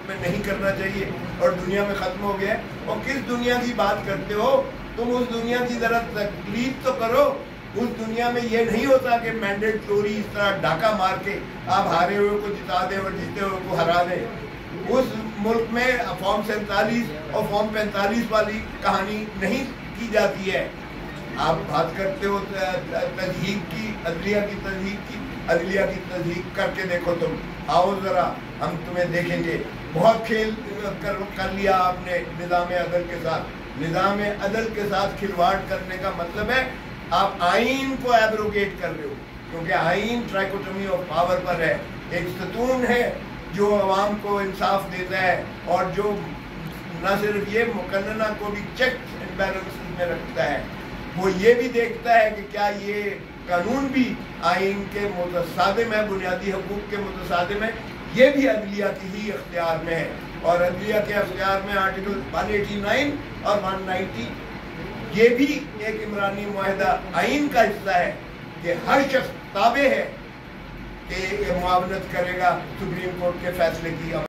में नहीं करना चाहिए और दुनिया में ख़त्म हो गया है। और किस दुनिया की बात करते हो तुम? उस दुनिया की ज़रा तकलीफ तो करो। उस दुनिया में ये नहीं होता कि मैंडेटरी इस तरह डाका मार के आप हारे हुए को जिता दें और जीते हुए को हरा दें। उस मुल्क में फॉर्म 47 और फॉर्म 45 वाली कहानी नहीं की जाती है। आप बात करते हो तजहीक की, अदलिया की तजहीक की, अदलिया की तजहीक करके देखो तुम। आओ ज़रा हम तुम्हें देखेंगे। बहुत खेल कर लिया आपने निज़ाम अदल के साथ। निज़ाम अदल के साथ खिलवाड़ करने का मतलब है आप आइन को एब्रोगेट कर रहे हो, क्योंकि आइन ट्राइकोटोमी ऑफ पावर पर है। एक सतून है जो अवाम को इंसाफ देता है और जो न सिर्फ ये मुकन्नना को भी चेक्स एंड बैलेंसेस में रखता है, वो ये भी देखता है कि क्या ये कानून भी आइन के मुतसादिम है, बुनियादी हकूक़ के मुतसादिम है। ये भी अदलिया की ही इख्तियार में है और अदलिया के इख्तियार में आर्टिकल 189 और 190 ये भी एक इमरानी मुआहदा आइन का हिस्सा है कि हर शख्स ताबे है कि मुआवनत करेगा सुप्रीम कोर्ट के फैसले की।